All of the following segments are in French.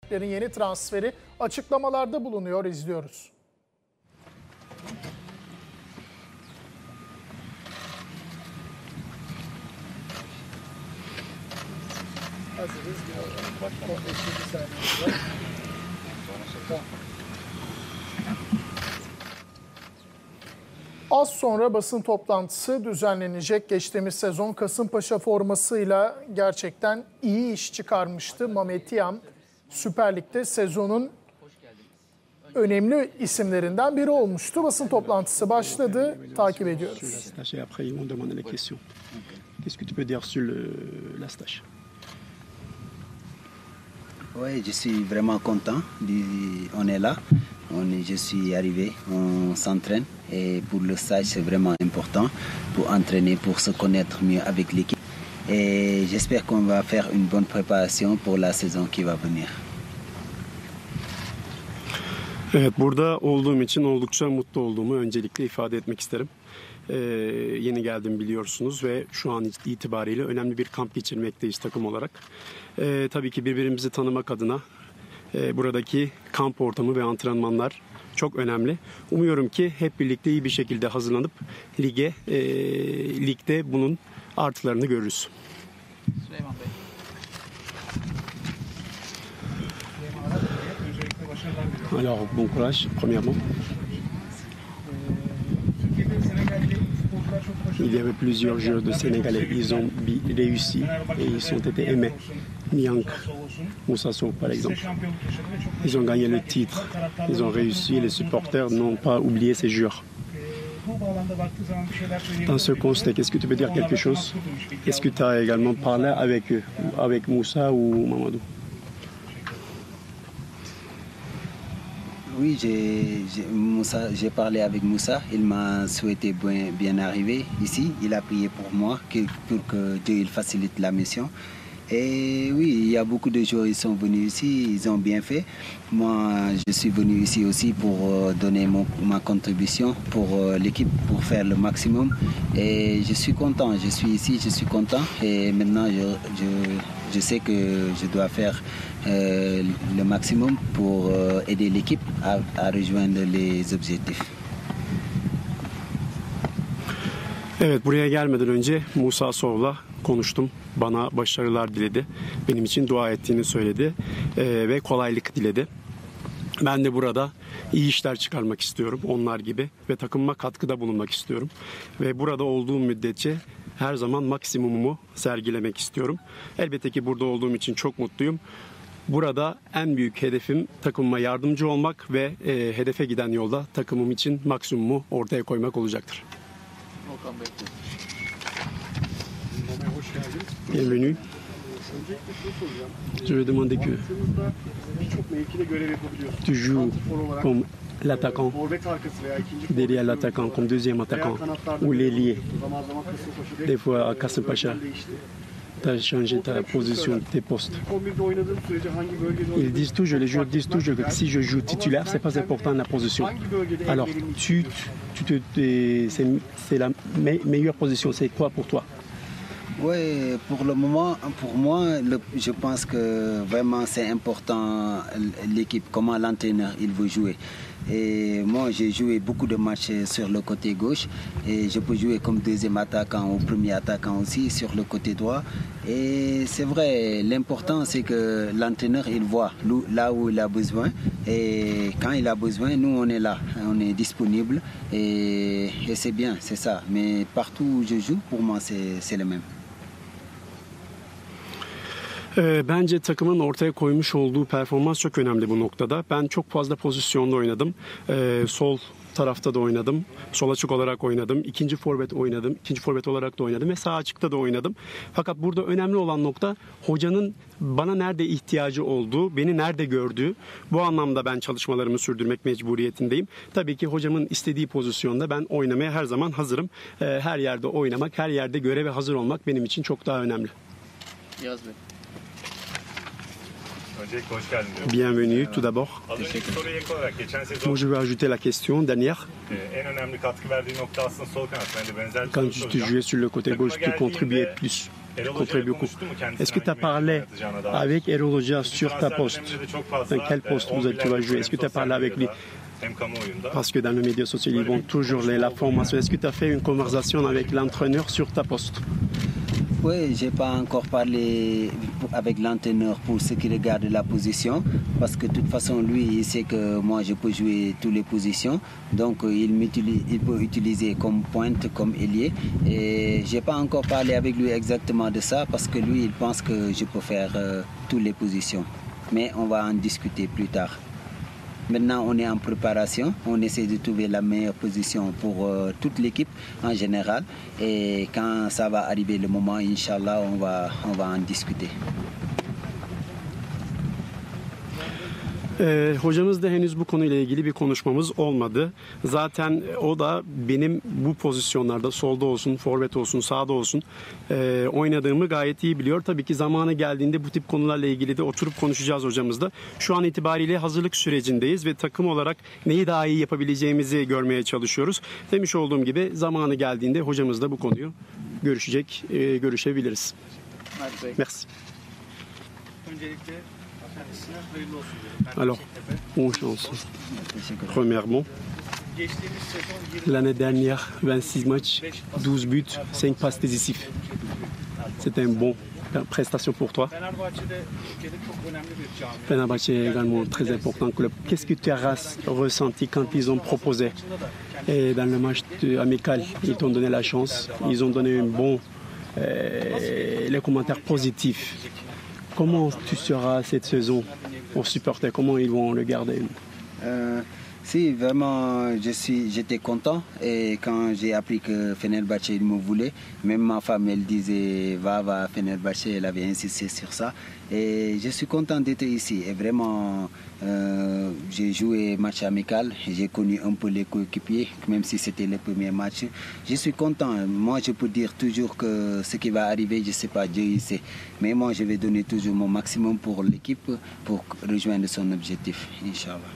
yeni transferi açıklamalarda bulunuyor, izliyoruz. Hazırız. Az sonra basın toplantısı düzenlenecek. Geçtiğimiz sezon Kasımpaşa formasıyla gerçekten iyi iş çıkarmıştı Mametiyam. Süper Lig'de sezonun önemli isimlerinden biri olmuştu. Basın toplantısı başladı. Takip ediyoruz. Oui, je suis vraiment content. On est là. Je suis arrivé, on s'entraîne et pour le stage c'est vraiment important pour entraîner, pour se connaître mieux avec l'équipe. Et j'espère qu'on va faire une bonne préparation pour la saison qui va venir. Evet, burada olduğum için oldukça mutlu olduğumu öncelikle ifade etmek isterim. Yeni geldim biliyorsunuz ve şu an itibariyle önemli bir kamp geçirmekteyiz takım olarak. Tabii ki birbirimizi tanımak adına buradaki kamp ortamı ve antrenmanlar çok önemli. Umuyorum ki hep birlikte iyi bir şekilde hazırlanıp ligde bunun artılarını görürüz. Süleyman Bey. Alors, bon courage, premièrement. Il y avait plusieurs joueurs de Sénégalais, ils ont réussi et ils ont été aimés. Niang, Moussa Sow par exemple. Ils ont gagné le titre, ils ont réussi, les supporters n'ont pas oublié ces joueurs. Dans ce contexte, est-ce que tu peux dire quelque chose? Est-ce que tu as également parlé avec eux, avec Moussa ou Mamadou? Oui, j'ai parlé avec Moussa. Il m'a souhaité bien arriver ici. Il a prié pour moi pour que Dieu il facilite la mission. Et oui, il y a beaucoup de joueurs qui sont venus ici, ils ont bien fait. Moi, je suis venu ici aussi pour donner ma contribution pour l'équipe, pour faire le maximum. Et je suis content, je suis ici, je suis content. Et maintenant, je sais que je dois faire le maximum pour aider l'équipe à rejoindre les objectifs. Evet, buraya gelmeden önce Moussa Sow'la konuştum. Bana başarılar diledi. Benim için dua ettiğini söyledi ve kolaylık diledi. Ben de burada iyi işler çıkarmak istiyorum onlar gibi ve takımıma katkıda bulunmak istiyorum. Ve burada olduğum müddetçe her zaman maksimumumu sergilemek istiyorum. Elbette ki burada olduğum için çok mutluyum. Burada en büyük hedefim takımıma yardımcı olmak ve hedefe giden yolda takımım için maksimumu ortaya koymak olacaktır. Bienvenue. Je vais demander que tu joues comme l'attaquant, derrière l'attaquant, comme deuxième attaquant, ou l'ailier. Des fois à Kasımpaşa, tu as changé ta position, tes postes. Ils disent toujours, les joueurs disent toujours que si je joue titulaire, c'est pas important la position. Alors, c'est la meilleure position, c'est quoi pour toi? Oui, pour le moment, pour moi, je pense que vraiment c'est important l'équipe, comment l'entraîneur il veut jouer. Et moi, j'ai joué beaucoup de matchs sur le côté gauche et je peux jouer comme deuxième attaquant ou premier attaquant aussi sur le côté droit. Et c'est vrai, l'important c'est que l'entraîneur il voit là où il a besoin et quand il a besoin, nous on est là, on est disponible et c'est bien, c'est ça. Mais partout où je joue, pour moi c'est le même. Bence takımın ortaya koymuş olduğu performans çok önemli bu noktada. Ben çok fazla pozisyonda oynadım. Sol tarafta da oynadım. Sol açık olarak oynadım. İkinci forvet oynadım. İkinci forvet olarak da oynadım ve sağ açıkta da oynadım. Fakat burada önemli olan nokta hocanın bana nerede ihtiyacı olduğu, beni nerede gördüğü. Bu anlamda ben çalışmalarımı sürdürmek mecburiyetindeyim. Tabii ki hocamın istediği pozisyonda ben oynamaya her zaman hazırım. Her yerde oynamak, her yerde göreve hazır olmak benim için çok daha önemli. Yaz Bey. Bienvenue tout d'abord. Moi je veux ajouter la question dernière. Quand tu jouais sur le côté gauche, tu contribuais plus. Tu contribues beaucoup. Est-ce que tu as parlé avec Erol Hoca sur ta poste? Dans quel poste tu vas jouer? Est-ce que tu as parlé avec lui? Parce que dans les médias sociaux, ils vont toujours la formation. Est-ce que tu as fait une conversation avec l'entraîneur sur ta poste? Oui, je n'ai pas encore parlé avec l'entraîneur pour ce qui regarde la position, parce que de toute façon, lui, il sait que moi, je peux jouer toutes les positions. Donc, il peut utiliser comme pointe, comme ailier. Et je n'ai pas encore parlé avec lui exactement de ça, parce que lui, il pense que je peux faire toutes les positions. Mais on va en discuter plus tard. Maintenant, on est en préparation. On essaie de trouver la meilleure position pour toute l'équipe en général. Et quand ça va arriver le moment, Inch'Allah, on va en discuter. Hocamızla henüz bu konuyla ilgili bir konuşmamız olmadı. Zaten o da benim bu pozisyonlarda solda olsun, forvet olsun, sağda olsun oynadığımı gayet iyi biliyor. Tabii ki zamanı geldiğinde bu tip konularla ilgili de oturup konuşacağız hocamızla. Şu an itibariyle hazırlık sürecindeyiz ve takım olarak neyi daha iyi yapabileceğimizi görmeye çalışıyoruz. Demiş olduğum gibi zamanı geldiğinde hocamızla bu konuyu görüşebiliriz. Merci. Öncelikle kendisine hayırlı olsun diyorum. Alors, bonne chance. Premièrement, l'année dernière, 26 matchs, 12 buts, 5 passes décisives. C'était une bonne prestation pour toi. Fenerbahçe est également un très important club. Qu'est-ce que tu as ressenti quand ils ont proposé? Et dans le match amical, ils t'ont donné la chance. Ils ont donné les commentaires positifs. Comment tu seras cette saison aux supporters? Comment ils vont le garder? Si, vraiment, j'étais content. Et quand j'ai appris que Fenerbahçe me voulait, même ma femme, elle disait va Fenerbahçe, elle avait insisté sur ça. Et je suis content d'être ici. Et vraiment, j'ai joué match amical. J'ai connu un peu les coéquipiers, même si c'était le premier match. Je suis content. Moi, je peux dire toujours que ce qui va arriver, je ne sais pas, Dieu il sait. Mais moi, je vais donner toujours mon maximum pour l'équipe, pour rejoindre son objectif, Inch'Allah.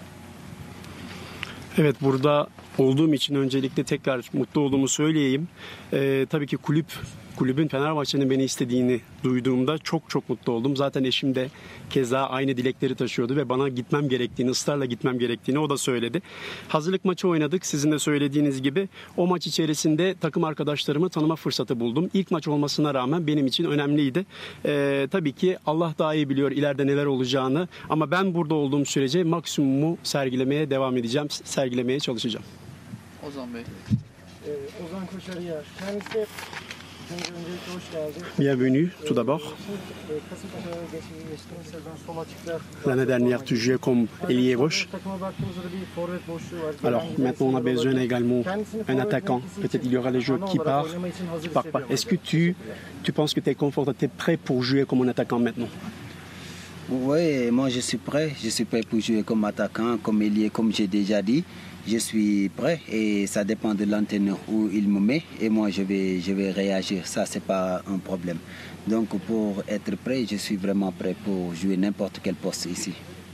Evet, burada olduğum için öncelikle tekrar mutlu olduğumu söyleyeyim. Tabii ki kulübün Fenerbahçe'nin beni istediğini duyduğumda çok mutlu oldum. Zaten eşim de keza aynı dilekleri taşıyordu ve bana gitmem gerektiğini, ısrarla gitmem gerektiğini o da söyledi. Hazırlık maçı oynadık sizin de söylediğiniz gibi. O maç içerisinde takım arkadaşlarımı tanıma fırsatı buldum. İlk maç olmasına rağmen benim için önemliydi. Tabii ki Allah daha iyi biliyor ileride neler olacağını ama ben burada olduğum sürece maksimumu sergilemeye devam edeceğim, sergilemeye çalışacağım. Ozan Bey. Ozan Koşarıyer. Kendisi öncelikle hoş geldi. Bienvenue tout d'abord. Kasımpaşa'da geçtiğimiz sezon sol açıkta. L'année dernière tu jouais comme ailier gauche. Takıma baktığımızda bir forvet boşluğu var. Alors maintenant on a besoin également un attaquant. Peut-être il y aura les joueurs qui partent pas. Est-ce que tu penses que tu es confortable, tu es prêt pour jouer comme un attaquant maintenant? Oui, moi je suis prêt. Je suis prêt pour jouer comme attaquant, comme ailier, comme j'ai déjà dit. Je suis prêt et ça dépend de l'entraîneur où il me met et moi je vais réagir. Ça, c'est pas un problème. Donc pour être prêt, je suis vraiment prêt pour jouer n'importe quel poste ici.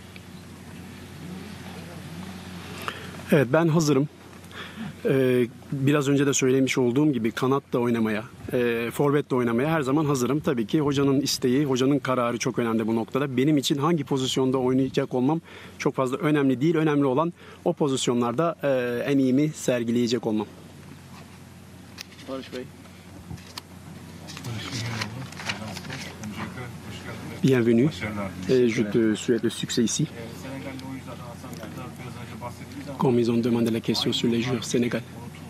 Evet, ben hazırım. Biraz önce de söylemiş olduğum gibi kanatla oynamaya, forvetle oynamaya her zaman hazırım. Tabii ki hocanın isteği, hocanın kararı çok önemli bu noktada. Benim için hangi pozisyonda oynayacak olmam çok fazla önemli değil. Önemli olan o pozisyonlarda en iyimi sergileyecek olmam. Barış Bey. Bienvenue. Je te souhaite le succès ici. Comme ils ont demandé la question sur les joueurs Sénégal.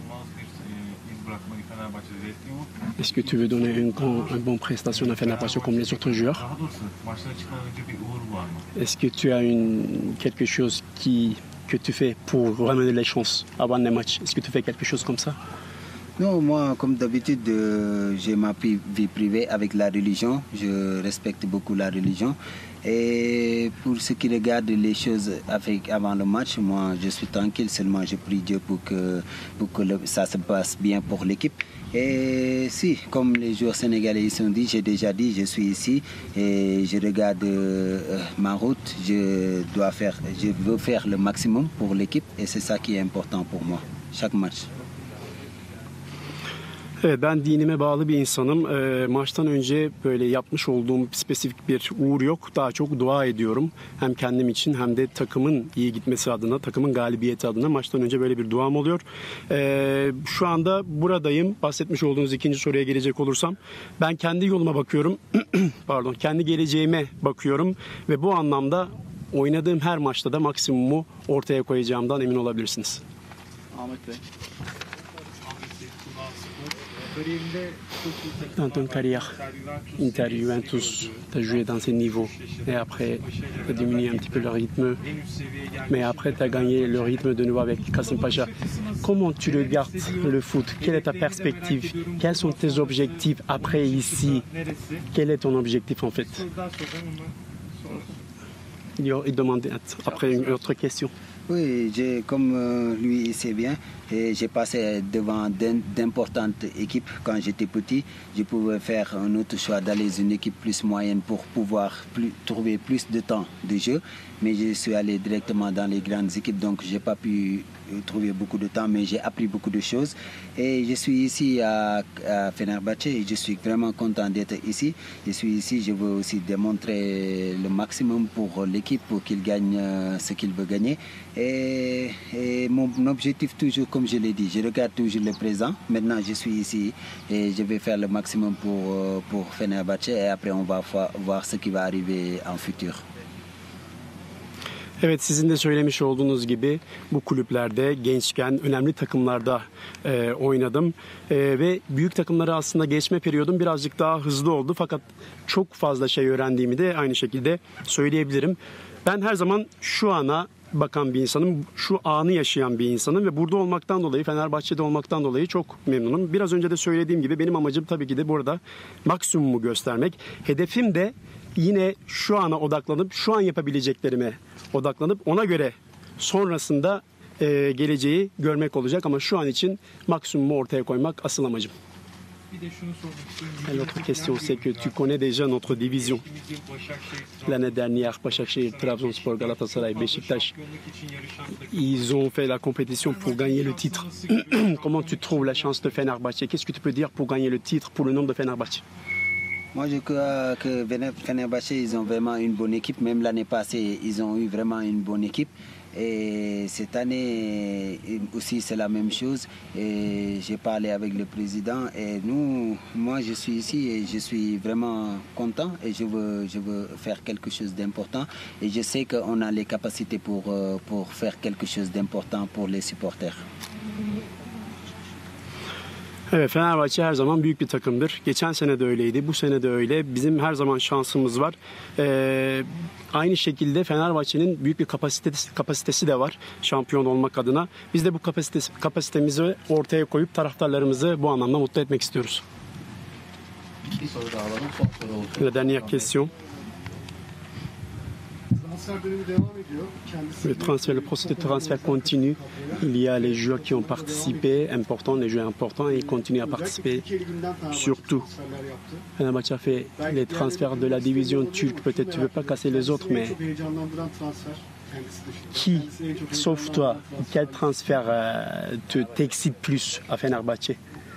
Est-ce que tu veux donner une bonne prestation à Fenerbahçe comme les autres joueurs? Est-ce que tu as quelque chose que tu fais pour ramener les chances avant les matchs? Est-ce que tu fais quelque chose comme ça? Non, moi, comme d'habitude, j'ai ma vie privée avec la religion. Je respecte beaucoup la religion. Et pour ce qui regarde les choses avant le match, moi, je suis tranquille. Seulement, je prie Dieu pour que ça se passe bien pour l'équipe. Et si, comme les joueurs sénégalais ils ont dit, j'ai déjà dit, je suis ici et je regarde ma route. Je veux faire le maximum pour l'équipe et c'est ça qui est important pour moi, chaque match. Evet, ben dinime bağlı bir insanım. Maçtan önce böyle yapmış olduğum spesifik bir uğur yok. Daha çok dua ediyorum. Hem kendim için hem de takımın iyi gitmesi adına, takımın galibiyeti adına maçtan önce böyle bir duam oluyor. Şu anda buradayım. Bahsetmiş olduğunuz ikinci soruya gelecek olursam, ben kendi yoluma bakıyorum. Pardon, kendi geleceğime bakıyorum ve bu anlamda oynadığım her maçta da maksimumu ortaya koyacağımdan emin olabilirsiniz. Ahmet Bey. Dans ton carrière, Inter, Juventus, tu as joué dans ces niveaux et après tu as diminué un petit peu le rythme, mais après tu as gagné le rythme de nouveau avec Kasımpaşa. Comment tu regardes le foot? Quelle est ta perspective? Quels sont tes objectifs après ici? Quel est ton objectif en fait? Il demande après une autre question. Oui, comme lui il sait bien, j'ai passé devant d'importantes équipes quand j'étais petit. Je pouvais faire un autre choix d'aller dans une équipe plus moyenne pour pouvoir trouver plus de temps de jeu. Mais je suis allé directement dans les grandes équipes, donc je n'ai pas pu trouver beaucoup de temps, mais j'ai appris beaucoup de choses. Et je suis ici à Fenerbahçe et je suis vraiment content d'être ici. Je suis ici, je veux aussi démontrer le maximum pour l'équipe, pour qu'il gagne ce qu'il veut gagner. Et mon objectif toujours, comme je l'ai dit, je regarde toujours le présent. Maintenant, je suis ici et je vais faire le maximum pour Fenerbahçe et après on va voir ce qui va arriver en futur. Evet, sizin de söylemiş olduğunuz gibi bu kulüplerde gençken önemli takımlarda oynadım ve büyük takımları aslında geçme periyodum birazcık daha hızlı oldu, fakat çok fazla şey öğrendiğimi de aynı şekilde söyleyebilirim. Ben her zaman şu ana bakan bir insanım, şu anı yaşayan bir insanım ve burada olmaktan dolayı, Fenerbahçe'de olmaktan dolayı çok memnunum. Biraz önce de söylediğim gibi benim amacım tabii ki de burada maksimumu göstermek. Hedefim de yine şu ana odaklanıp, şu an yapabileceklerime odaklanıp ona göre sonrasında geleceği görmek olacak, ama şu an için maksimumu ortaya koymak asıl amacım. L'autre question, c'est que tu connais déjà notre division. L'année dernière, Başakşehir, Trabzonspor, Galatasaray, Beşiktaş, ils ont fait la compétition pour gagner le titre. Comment tu trouves la chance de Fenerbahçe? Qu'est-ce que tu peux dire pour gagner le titre pour le nom de Fenerbahçe? Moi, je crois que Fenerbahçe, ils ont vraiment une bonne équipe. Même l'année passée, ils ont eu vraiment une bonne équipe. Et cette année aussi, c'est la même chose. Et j'ai parlé avec le président. Et moi, je suis ici et je suis vraiment content. Et je veux faire quelque chose d'important. Et je sais qu'on a les capacités pour faire quelque chose d'important pour les supporters. Evet, Fenerbahçe her zaman büyük bir takımdır. Geçen sene de öyleydi, bu sene de öyle. Bizim her zaman şansımız var. Aynı şekilde Fenerbahçe'nin büyük bir kapasitesi de var şampiyon olmak adına. Biz de bu kapasitemizi ortaya koyup taraftarlarımızı bu anlamda mutlu etmek istiyoruz. Bir soru daha alalım. Son soru olsun. La dernière question. Le processus de transfert continue. Il y a les joueurs qui ont participé, les joueurs importants, et ils continuent à participer. Surtout, Fenerbahçe a fait les transferts de la division turque. Peut-être tu ne veux pas casser les autres, mais qui, sauf toi, quel transfert t'excite plus à Fenerbahçe?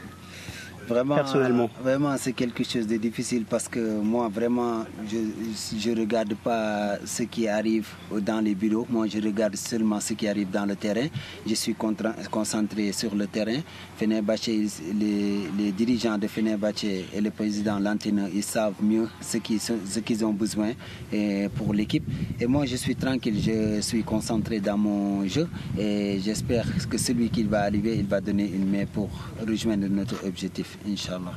Vraiment, c'est quelque chose de difficile parce que moi, vraiment, je ne regarde pas ce qui arrive dans les bureaux. Moi, je regarde seulement ce qui arrive dans le terrain. Je suis concentré sur le terrain. Fenerbahçe, les dirigeants de Fenerbahçe et le président, l'entraîneur, ils savent mieux ce qu'ils ont besoin pour l'équipe. Et moi, je suis tranquille, je suis concentré dans mon jeu. Et j'espère que celui qui va arriver, il va donner une main pour rejoindre notre objectif. İnşallah.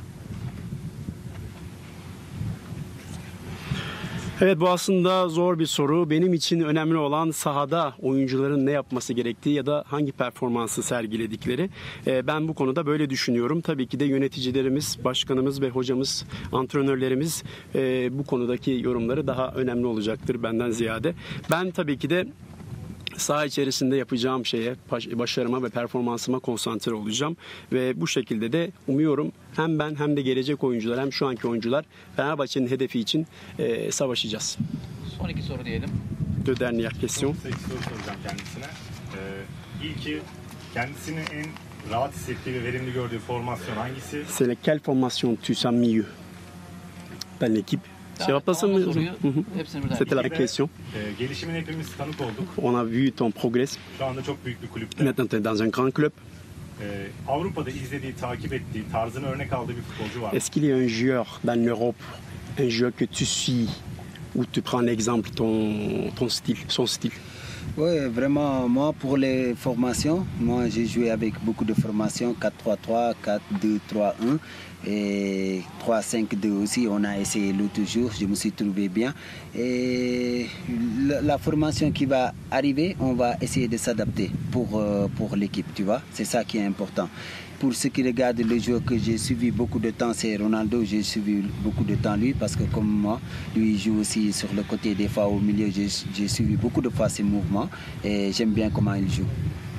Evet, bu aslında zor bir soru. Benim için önemli olan sahada oyuncuların ne yapması gerektiği ya da hangi performansı sergiledikleri. Ben bu konuda böyle düşünüyorum. Tabii ki de yöneticilerimiz, başkanımız ve hocamız, antrenörlerimiz bu konudaki yorumları daha önemli olacaktır benden ziyade. Ben tabii ki de saha içerisinde yapacağım şeye, başarıma ve performansıma konsantre olacağım. Ve bu şekilde de umuyorum hem ben hem de gelecek oyuncular, hem şu anki oyuncular Fenerbahçe'nin hedefi için savaşacağız. Son iki soru diyelim. De dernière question. Çok soru soracağım kendisine. İlki kendisini en rahat hissettiği ve verimli gördüğü formasyon hangisi? C'est laquelle formation tu sens mieux dans l'équipe? Cevaplasın mı? Soruyu hepsini birden. C'était la İki de, question. Gelişimine hepimiz tanık olduk. On a vu ton progrès. Şu anda çok büyük bir kulüpte. Maintenant, tu es dans un grand club. Avrupa'da izlediği, takip ettiği, tarzını örnek aldığı bir futbolcu var. Est-ce qu'il y a un joueur dans l'Europe, un joueur que tu suis, où tu prends l'exemple, ton style, son style? Oui, vraiment, moi pour les formations, moi j'ai joué avec beaucoup de formations, 4-3-3, 4-2-3-1 et 3-5-2 aussi, on a essayé l'autre jour, je me suis trouvé bien. Et la formation qui va arriver, on va essayer de s'adapter pour l'équipe, tu vois, c'est ça qui est important. Pour ceux qui regardent le joueur que j'ai suivi beaucoup de temps, c'est Ronaldo. J'ai suivi beaucoup de temps lui parce que comme moi, lui il joue aussi sur le côté des fois au milieu. J'ai suivi beaucoup de fois ses mouvements et j'aime bien comment il joue.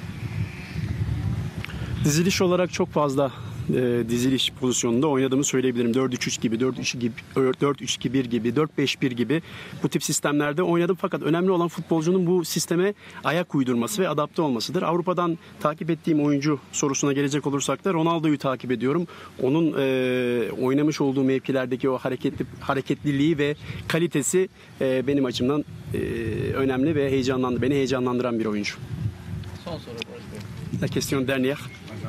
Diziliş olarak çok fazla diziliş pozisyonunda oynadığımı söyleyebilirim. 4-3-3 gibi, 4-3-2-1 gibi, 4-5-1 gibi bu tip sistemlerde oynadım. Fakat önemli olan futbolcunun bu sisteme ayak uydurması ve adapte olmasıdır. Avrupa'dan takip ettiğim oyuncu sorusuna gelecek olursak da Ronaldo'yu takip ediyorum. Onun oynamış olduğu mevkilerdeki o hareketliliği ve kalitesi benim açımdan önemli ve beni heyecanlandıran bir oyuncu. Son soru Barış Bey. La question dernière.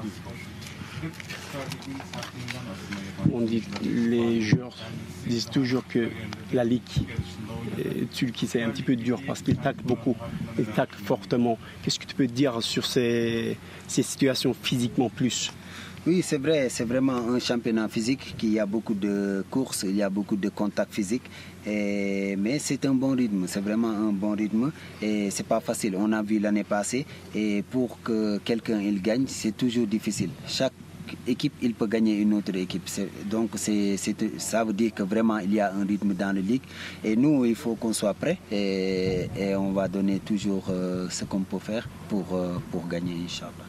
On dit, les joueurs disent toujours que la Ligue turque c'est un petit peu dur parce qu'ils taquent beaucoup, ils taquent fortement. Qu'est-ce que tu peux dire sur ces situations physiquement plus? Oui, c'est vrai, c'est vraiment un championnat physique qui y a beaucoup de courses, il y a beaucoup de contacts physiques, mais c'est un bon rythme, c'est vraiment un bon rythme et c'est pas facile. On a vu l'année passée et pour que quelqu'un il gagne, c'est toujours difficile. Chaque équipe, il peut gagner une autre équipe. Donc ça veut dire que vraiment il y a un rythme dans la ligue et nous il faut qu'on soit prêt et on va donner toujours ce qu'on peut faire pour gagner Inch'Allah.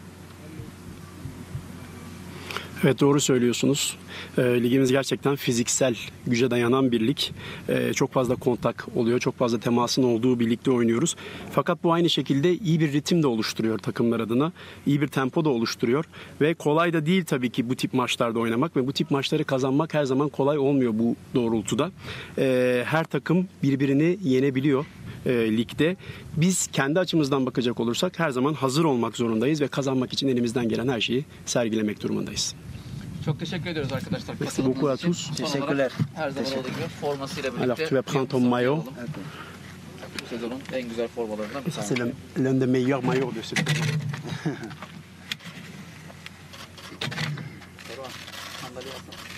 Evet, doğru söylüyorsunuz. Ligimiz gerçekten fiziksel güce dayanan bir lig. Çok fazla kontak oluyor, çok fazla temasın olduğu bir ligde oynuyoruz. Fakat bu aynı şekilde iyi bir ritim de oluşturuyor takımlar adına. İyi bir tempo da oluşturuyor. Ve kolay da değil tabii ki bu tip maçlarda oynamak ve bu tip maçları kazanmak her zaman kolay olmuyor bu doğrultuda. Her takım birbirini yenebiliyor ligde. Biz kendi açımızdan bakacak olursak her zaman hazır olmak zorundayız ve kazanmak için elimizden gelen her şeyi sergilemek durumundayız. Çok teşekkür ediyoruz arkadaşlar. Merci beaucoup à tous. Teşekkürler. Her zaman olduğu gibi formasıyla birlikte. Alors tu vas prendre ton maillot. Bu sezonun en güzel formalarından bir Ça tanesi. c'est l'un des meilleurs maillots de ce saison. Sandalye alsana.